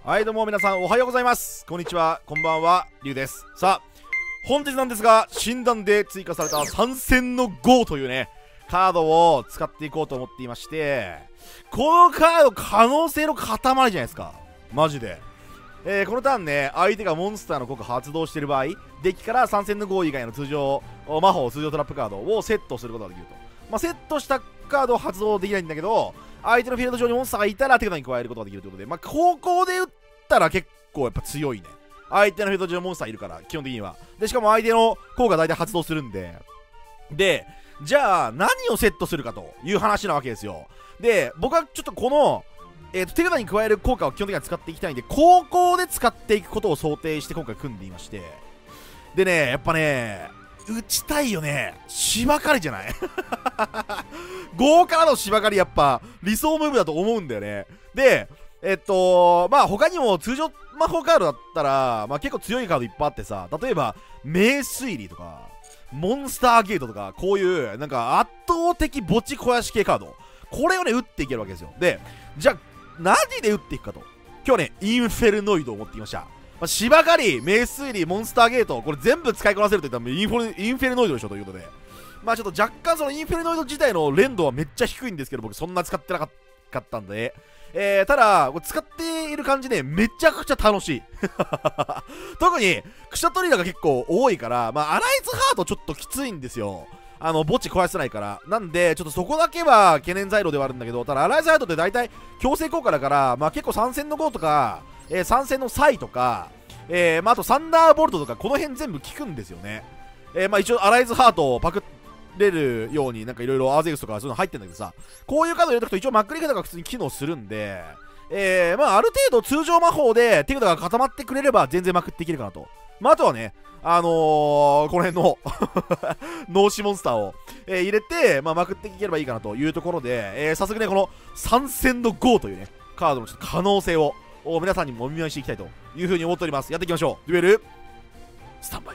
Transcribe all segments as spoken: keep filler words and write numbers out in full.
はい、どうも皆さんおはようございます。こんにちは、こんばんは、りゅうです。さあ、本日なんですが、診断で追加された参戦のゴーというね、カードを使っていこうと思っていまして、このカード可能性の塊じゃないですか。マジで。えー、このターンね、相手がモンスターの効果発動している場合、デッキから参戦のゴー以外の通常、魔法、通常トラップカードをセットすることができると。まあ、セットしたカードを発動できないんだけど、相手のフィールド上にモンスターがいたら手札に加えることができるということで、まあ、高校で打ったら結構やっぱ強いね。相手のフィールド上にモンスターいるから、基本的には。で、しかも相手の効果大体発動するんで。で、じゃあ、何をセットするかという話なわけですよ。で、僕はちょっとこの、えーと、手札に加える効果を基本的には使っていきたいんで、高校で使っていくことを想定して今回組んでいまして。でね、やっぱね、打ちたいよね。芝刈りじゃないごからの芝刈りやっぱ理想ムーブだと思うんだよね。で、えっと、まあ他にも通常魔法カードだったら、まあ結構強いカードいっぱいあってさ、例えば、名推理とか、モンスターゲートとか、こういう、なんか圧倒的墓地肥やし系カード。これをね、打っていけるわけですよ。で、じゃあ、何で打っていくかと。今日ね、インフェルノイドを持ってきました。まあ、芝刈り、名推理、モンスターゲート、これ全部使いこなせると言ったらインフォインフェルノイドでしょということで。まあちょっと若干そのインフェルノイド自体の連動はめっちゃ低いんですけど、僕そんな使ってなかったんで。えー、ただ、これ使っている感じね、めちゃくちゃ楽しい。特に、クシャトリラが結構多いから、まあアライズハートちょっときついんですよ。あの、墓地壊せないから。なんで、ちょっとそこだけは懸念材料ではあるんだけど、ただアライズハートって大体強制効果だから、まあ結構参戦のゴーとか、えー、参戦のサイとか、えー、まああとサンダーボルトとか、この辺全部効くんですよね。えー、まあ一応アライズハートをパクれるようになんかいろいろアーゼウスとかそういうの入ってんだけどさ、こういうカード入れとくと一応マックリ方が普通に機能するんで、えー、まあある程度通常魔法で手札が固まってくれれば全然まくっていけるかなと。まああとはね、あのー、この辺の脳死モンスターを、えー、入れて、まあ、まくっていければいいかなというところで、えー、早速ね、この参戦のゴーというね、カードのちょっと可能性を皆さんにもお見舞いしていきたいというふうに思っております。やっていきましょう。デュエル、スタンバイ。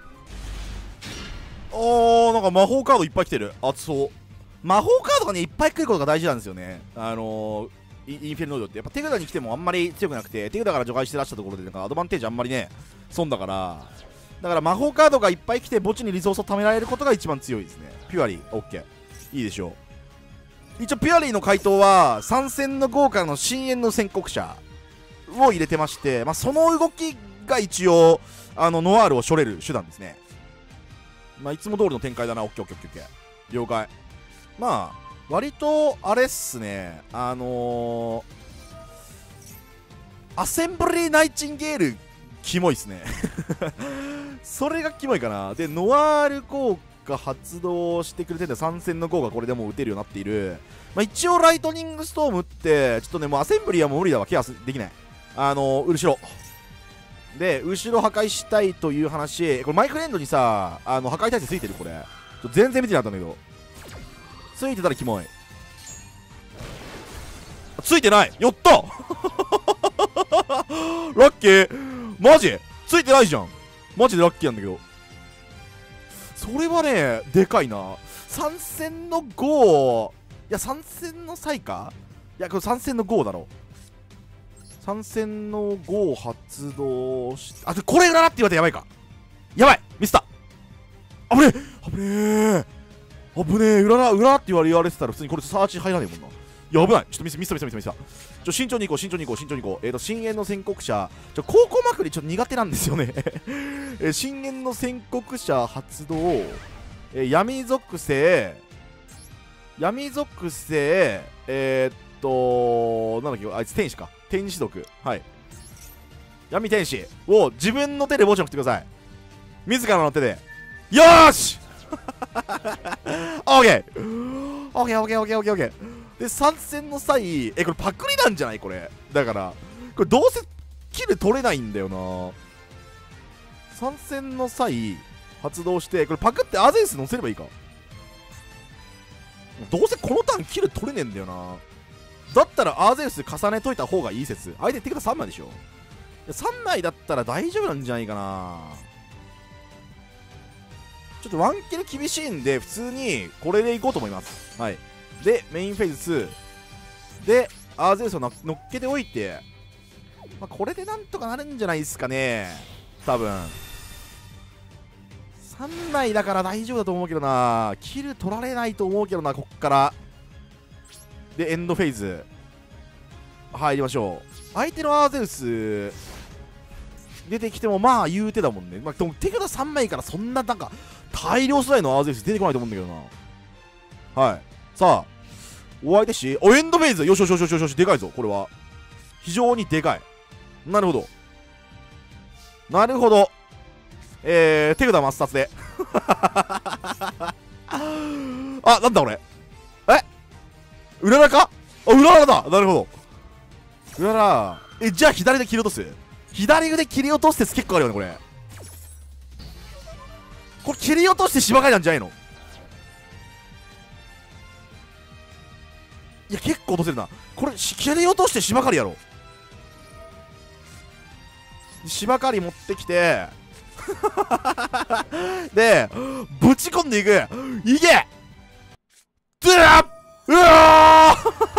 おー、なんか魔法カードいっぱい来てる。熱そう。魔法カードがね、いっぱい来ることが大事なんですよね。あのー、インフェルノイドってやっぱ手札に来てもあんまり強くなくて、手札から除外して出したところでなんかアドバンテージあんまりね、損だから、だから魔法カードがいっぱい来て墓地にリソースを貯められることが一番強いですね。ピュアリー、オッケー。いいでしょう。一応ピュアリーの回答は、参戦の豪華の深淵の宣告者を入れてまして、まあ、その動きが一応、あの、ノワールを処れる手段ですね。まあ、いつも通りの展開だな。オッケーオッケーオッケー。了解。まあ、割と、あれっすね。あのー、アセンブリーナイチンゲール、キモいっすね。それがキモいかな。で、ノワール効果発動してくれてて、参戦の効果これでもう打てるようになっている。まあ、一応、ライトニングストームって、ちょっとね、もうアセンブリーはもう無理だわ。ケアできない。あのー、後ろ。で、後ろ破壊したいという話。これマイクレンドにさ、あの、破壊耐性ついてるこれ。ちょ全然見てなかったんだけど。ついてたらキモい。ついてないやったラッキーマジついてないじゃんマジでラッキーなんだけど。それはね、でかいな。参戦のゴー。いや、参戦の際かいや、これ参戦のゴーだろ。参戦のゴー発動し、あ、で、これ裏だって言われてやばいか。やばいミスったあぶねえ危ねえ危ねえ裏だ、裏って言われ言われてたら普通にこれサーチ入らねえもんな。いや、危ない。ちょっとミスミスミスミスミス。ちょ、慎重に行こう、慎重に行こう、慎重に行こう。えっ、ー、と、深淵の宣告者。ちょ、高校まくりちょっと苦手なんですよね。えー、深淵の宣告者発動。えー、闇属性。闇属性。えー、っと、なんだっけ、あいつ天使か。天使毒。はい。闇天使を自分の手で墓地を送ってください。自らの手で。よーしオーケーオーケーオーケーオーケーオーケーオーケーで、参戦の際、え、これパクリなんじゃないこれ。だから、これどうせキル取れないんだよな。参戦の際、発動して、これパクってアゼウス乗せればいいか。どうせこのターンキル取れねえんだよな。だったらアーゼウス重ねといた方がいい説。相手手札さんまいでしょ。さんまいだったら大丈夫なんじゃないかな。ちょっとワンキル厳しいんで、普通にこれでいこうと思います。はい。で、メインフェーズツー。で、アーゼウスを乗っけておいて、 まあ、これでなんとかなるんじゃないですかね、多分。さんまいだから大丈夫だと思うけどな。キル取られないと思うけどな、こっから。で、エンドフェーズ入りましょう。相手のアーゼウス出てきてもまあ言うてだもんね。まあ、でも手札さんまいからそんななんか大量素材のアーゼウス出てこないと思うんだけどな。はい、さあお相手し、おエンドフェーズ、よしよしよしよしよし、でかいぞこれは。非常にでかい。なるほどなるほど。えー、手札抹殺であ、なんだ俺、えうららか、あ、うららだ、なるほど。うらら、え、じゃあ左で切り落とす、左腕切り落とすって結構あるよねこれ。これ切り落として芝刈りなんじゃないの。いや結構落とせるなこれ。切り落として芝刈りやろ。芝刈り持ってきてでぶち込んでいく。いけずらっ、うわ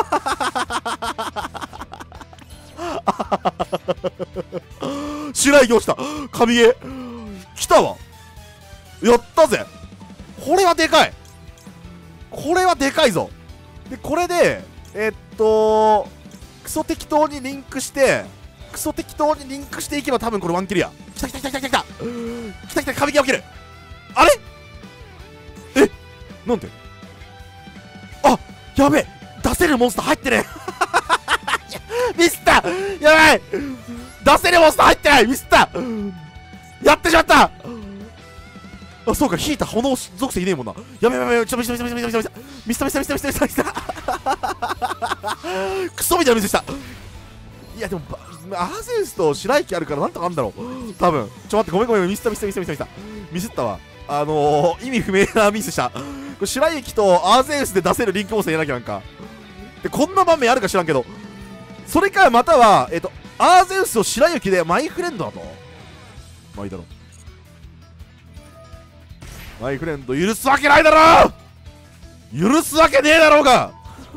ー白い落ちた。神ゲー来たわ。やったぜ。これはでかい。これはでかいぞ。でこれでえっとクソ適当にリンクしてクソ適当にリンクしていけば多分これワンキルや。きたきたきたきたきたきたきたきた、神ゲー起きる。あれえなんで、あ、やべえ、出せるモンスター入ってねミスった、やばい、出せるモンスター入ってない、ミスった、やってしまった。あ、そうか、引いた炎属性いねえもんな。やべやべやべ、ちょっとミスったミスったミスったミスったミスったミスったミスったミスったミスったクソみたいなミスした。いやでもアーゼウスと白雪あるからなんとかあんだろう多分。ちょっと待って、ごめんごめん、ミスったミスったミスったミスったミスったわ。あのー、意味不明なミスした。これ白雪とアーゼウスで出せるリンクモンスターやらなきゃなんかで、こんな場面あるか知らんけど、それかまたはえっ、ー、とアーゼウスを白雪でマイフレンドだと、まあいいだろう。マイフレンド許すわけないだろう、許すわけねえだろうが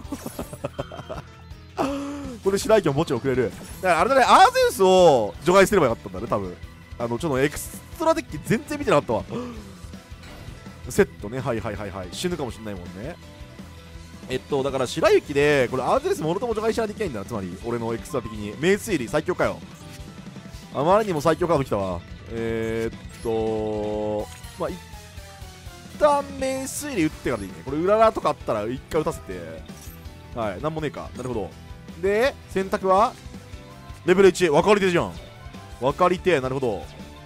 これ白雪ももちろんくれる。だからあれだね、アーゼウスを除外すればよかったんだね多分。あのちょっとエクストラデッキ全然見てなかったわセットね、はいはいはいはい、死ぬかもしんないもんね。えっとだから白雪でこれアーゼウスもろとも除外しないといけないんだな。つまり俺のエクストラ的に名推理最強かよ。あまりにも最強カードきたわ。えー、っとまあ一旦名推理打ってからでいいね。これうららとかあったら一回打たせて、はい、なんもねえか。なるほど。で選択はレベルいち、分かり手じゃん、分かり手、なるほど。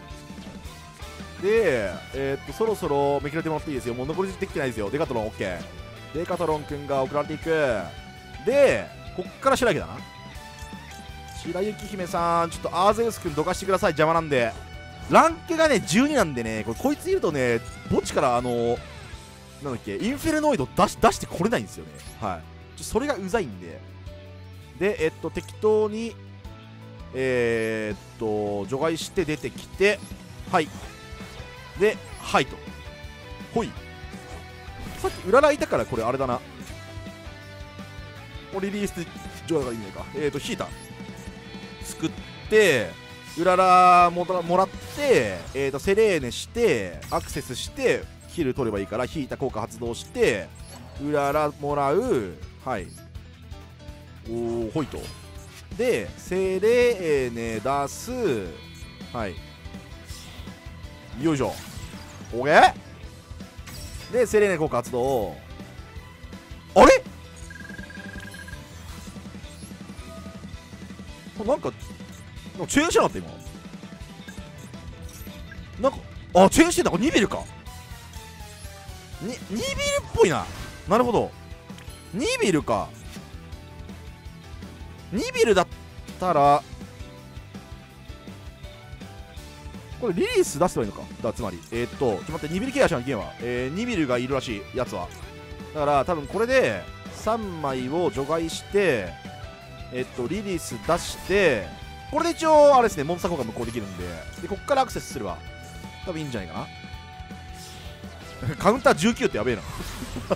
でえー、っとそろそろめくれてもらっていいですよ。もう残りできてないですよ。デカトロン OK。 デカトロンくんが送られていく。でこっから白雪だな。白雪姫さん、ちょっとアーゼウスくんどかしてください、邪魔なんで。ランクがねじゅうになんでね、これこいついるとね墓地からあのなんだっけインフェルノイド出し出してこれないんですよね。はい、ちょそれがうざいんで。でえっと適当にえー、っと除外して出てきて、はいではいとほい。さっきうららいたからこれあれだな、リリース除外がいいのか。えー、っと引いた作ってうららもらって、えー、とセレーネしてアクセスしてキル取ればいいから、引いた効果発動してうららもらう。はい、おーほいと。でセレーネ出す。はいよいしょ、オーケーでセレーネ効果発動。あれなんかチェーンしてなかった今。なんかあチェーンしてんだ。これにビルか。ににビルっぽいな。なるほど、にビルか。にビルだったらこれリリース出せばいいのか。だつまりえー、っとちょっと待って、にビルケアしなきゃいけんわ。えー、にビルがいるらしいやつは。だから多分これでさんまいを除外してえー、っとリリース出して、これで一応あれですね、モンスター効果無効できるんで、でこっからアクセスすれば多分いいんじゃないかなカウンターじゅうきゅうってやべえな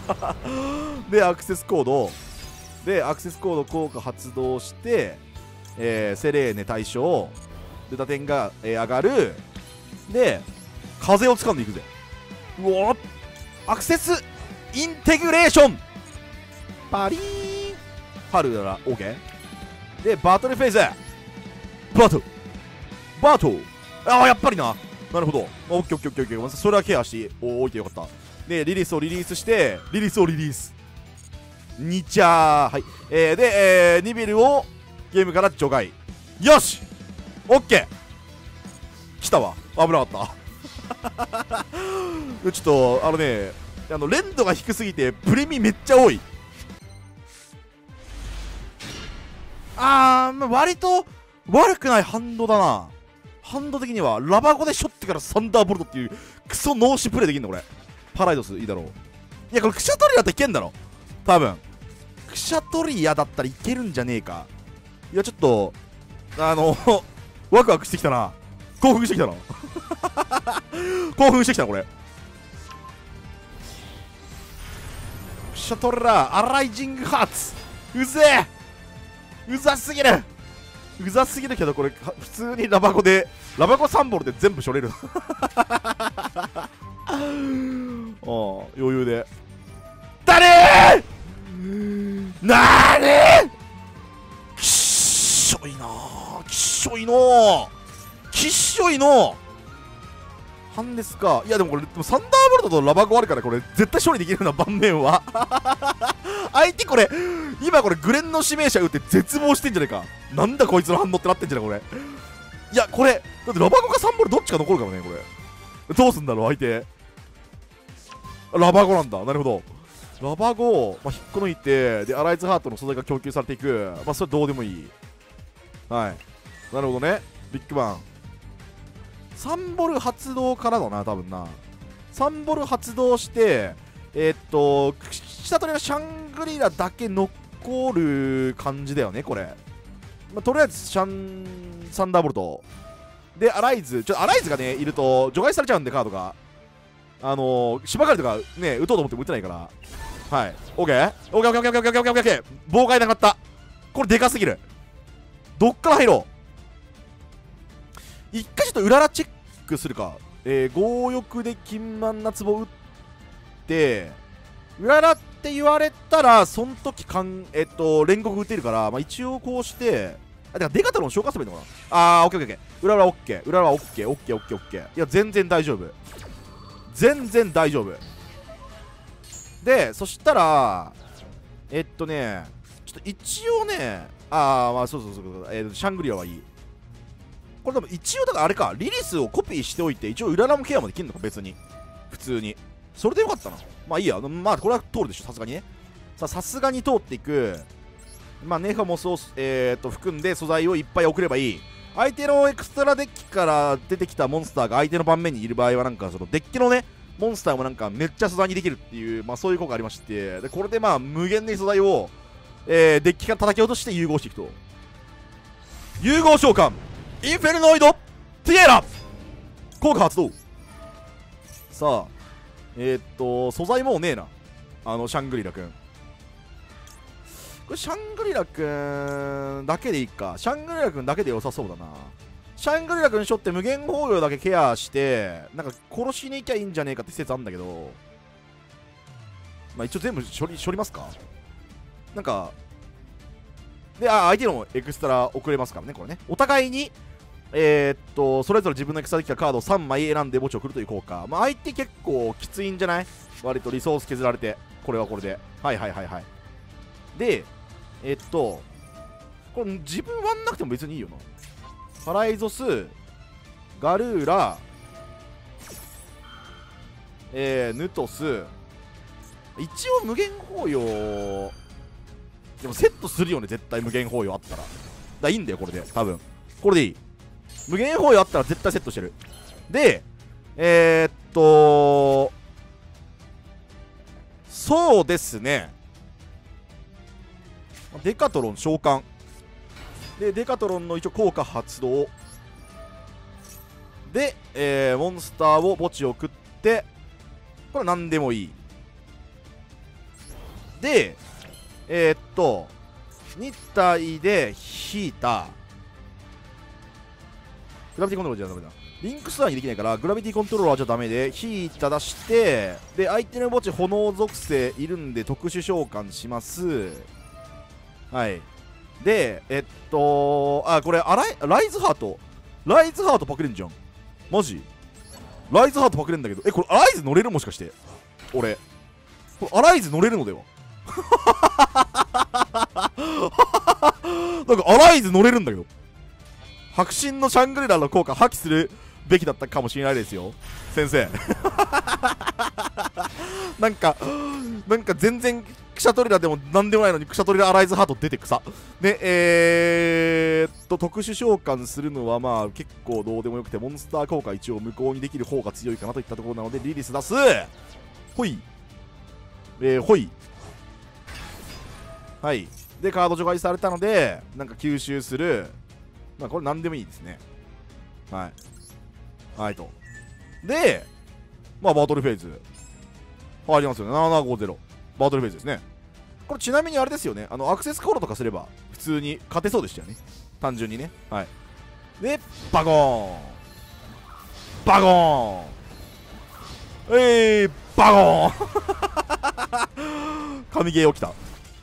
でアクセスコードでアクセスコード効果発動して、 えー、セレーネ対象で打点が、えー、上がる。で風を掴んでいくぜ。うおっアクセスインテグレーションパリーンパルなら OK でバトルフェーズバトルバトルああやっぱりななるほどオッケーオッケーオッケーオッケーそれはケアしておいてよかったでリリースをリリースしてリリースをリリースにちゃーはい、えー、で、えー、ニビルをゲームから除外よしオッケー来たわ危なかったちょっとあのねあの連度が低すぎてプレミめっちゃ多いあー、まあ、割と悪くないハンドだなハンド的にはラバゴでショってからサンダーボルトっていうクソ脳死プレイできんのこれパライドスいいだろういやこれクシャトリアだったらいけんだろ多分クシャトリアだったらいけるんじゃねえかいやちょっとあのワクワクしてきたな興奮してきたな興奮してきたなこれクシャトリアアライジングハーツうぜえうざすぎるうざすぎるけどこれ普通にラバゴでラバゴさんボルで全部しょれるああ余裕でだねーなーにきっしょいなーきっしょいのーきっしょいのーハンデスかいやでもこれでもサンダーボルトとラバゴあるからこれ絶対処理できるな盤面は相手これ今これグレンの指名者打って絶望してんじゃねえかなんだこいつの反応ってなってんじゃねえこれいやこれだってラバゴかサンボルどっちか残るからねこれどうすんだろう相手ラバゴなんだなるほどラバゴ、まあ、引っこ抜いてでアライズハートの素材が供給されていくまあそれどうでもいいはいなるほどねビッグバンサンボル発動からだな多分なサンボル発動してえー、っと下取りはシャングリラだけ残る感じだよねこれ、まあ、とりあえずシャンサンダーボルトでアライズちょアライズがねいると除外されちゃうんでカードがあのー、芝刈りとかね打とうと思っても打てないからはい OK？ OKOKOKOKOKOK 妨害なかったこれでかすぎるどっから入ろう一回ちょっとうららチェックするかえー、強欲で金満な壺打ってうららって言われたらそん時かんえっと煉獄打てるから、まあ、一応こうしてあだからデカタロン消化すればいいのかなあーオッケーオッケーうららオッケーうららオッケーオッケーオッケーオッケーいや全然大丈夫全然大丈夫でそしたらえっとねちょっと一応ねああまあそうそうそうそう、えー、シャングリラはいいこれ多分一応だからあれかリリスをコピーしておいて一応うららもケアもできるのか別に普通にそれでよかったなまあいいやまあこれは通るでしょさすがにねさあさすがに通っていくまあネファモスを、えー、と含んで素材をいっぱい送ればいい相手のエクストラデッキから出てきたモンスターが相手の盤面にいる場合はなんかそのデッキのねモンスターもなんかめっちゃ素材にできるっていうまあそういう効果がありましてでこれでまあ無限に素材を、えー、デッキから叩き落として融合していくと融合召喚インフェルノイドティエラ効果発動さあえー、っと素材もうねえなあのシャングリラくんこれシャングリラくんだけでいいかシャングリラくんだけで良さそうだなシャングリラくんしょって無限包容だけケアしてなんか殺しに行きゃいいんじゃねえかって説あるんだけどまあ一応全部処理処理ますかなんかであ相手のエクストラ送れますからねこれねお互いにえー、っとそれぞれ自分のエクストラできたカードをさんまい選んで墓地を送るという効果まあ相手結構きついんじゃない割とリソース削られてこれはこれではいはいはいはいでえー、っとこれ自分割んなくても別にいいよなパライゾスガルーラえー、ヌトス一応無限包容でもセットするよね絶対無限包容あったらだいいんだよこれで多分これでいい無限包容あったら絶対セットしてるでえー、っとそうですねデカトロン召喚でデカトロンの一応効果発動で、えー、モンスターを墓地を送ってこれ何でもいいでえー、っとに体で引いたグラビティコントローラーじゃダメだ。リンクストアにできないからグラビティコントローラーじゃダメで、引いた出して、で相手の墓地炎属性いるんで特殊召喚します。はい。でえっとあこれあらいライズハートライズハートパクれんじゃん。マジライズハートパクれんだけど、えこれアライズ乗れるもしかして。俺これアライズ乗れるのではなんかアライズ乗れるんだけど、白神のシャングリラの効果破棄するべきだったかもしれないですよ先生なんかなんか全然クシャトリラでもなんでもないのにクシャトリラアライズハート出てくさで、えー、っと特殊召喚するのはまあ結構どうでもよくて、モンスター効果一応無効にできる方が強いかなといったところなのでリリス出す。ほいえー、ほいはい。でカード除外されたのでなんか吸収する、まあこれ何でもいいですね。はいはいと。でまあバトルフェーズ入りますよね。なななごゼロバトルフェーズですね。これちなみにあれですよね、あのアクセスコードとかすれば普通に勝てそうでしたよね、単純にね。はい。でバゴーンバゴーンえーバゴーン神ゲー起きた。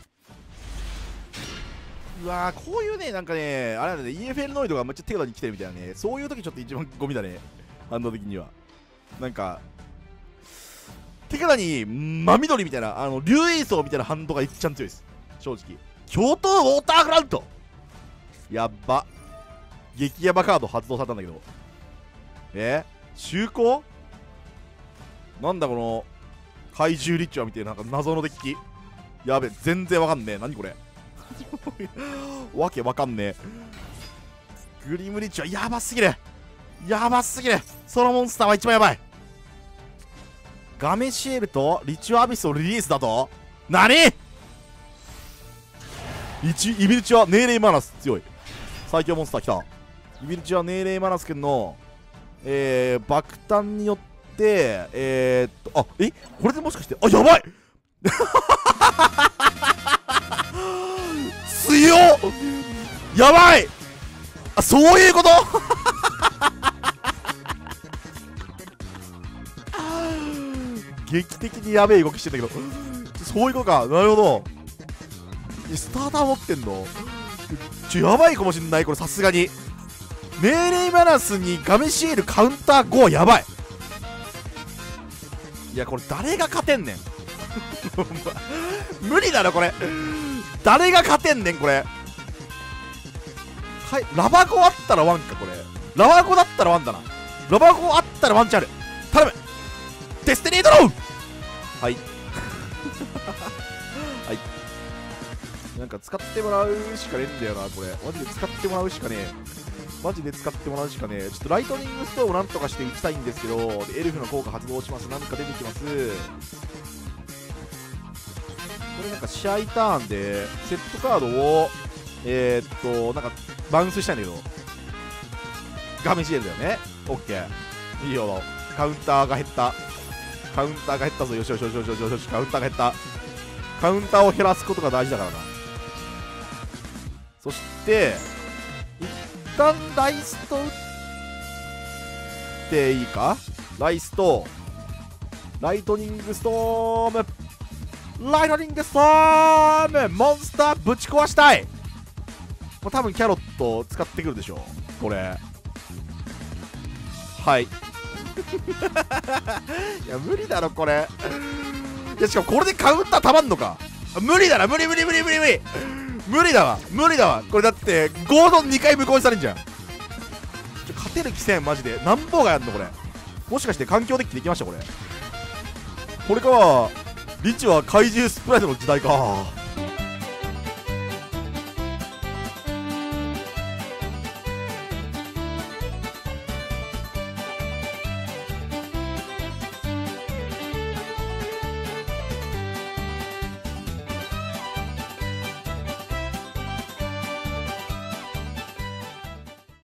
うわーこういうねなんかねあれなんだね、 イーエフエル ノイドがめっちゃ手札に来てるみたいなね、そういう時ちょっと一番ゴミだね、反動的には。なんか手札に真緑みたいな、あの竜影層みたいなハンドが一番強いです正直。京都ウォーターグラウンドやっば、激ヤバカード発動されたんだけど、え就航なんだこの怪獣リッチュアみたいな、なんか謎のデッキやべ、全然わかんねえ、何これわけわかんねえ。グリムリッチはやばすぎるやばすぎる。そのモンスターは一番やばい。ガメシエルとリチュアアビスをリリースだと何一イビルチュアネーレイマナス強い最強モンスター来た。イビルチュアネーレイマナス君のえー、爆誕によってえー、っとあえこれでもしかしてあやばい強っやばいあそういうこと劇的にやべえ動きしてんだけどそういうことか。なるほど。スターター持ってんのちょやばいかもしんないこれさすがに。命令マナスにガメシエルカウンターごはやばい。いやこれ誰が勝てんねん無理だろこれ誰が勝てんねんこれ。はいラバゴあったらワンかこれ。ラバゴだったらワンだな。ラバゴあったらワンチャンある。頼むデスティニードローはいはいなんか使ってもらうしかねえんだよなこれ。マジで使ってもらうしかねえマジで使ってもらうしかねえ。ちょっとライトニングストーンをなんとかして打ちたいんですけど、でエルフの効果発動します。なんか出てきます。これなんか試合ターンでセットカードをえー、っとなんかバウンスしたいんだけど画面シールだよね。オッケーいいよ。カウンターが減ったカウンターが減ったぞ。よしよしよしよしよしよしカウンターが減った。カウンターを減らすことが大事だからな。そして一旦ライスト打っていいか。ライストライトニングストームライトニングストームモンスターぶち壊したい。もう多分キャロット使ってくるでしょこれ。はいいや無理だろこれ。いやしかもこれでカウンターたまんのか。無理だな無理無理無理無理無理無理だわ無理だわこれ。だってゴードンにかい無効にされんじゃん。ちょ勝てる気せんマジで。何本がやんのこれ。もしかして環境デッキできましたこれ。これからリッチは怪獣スプライトの時代か。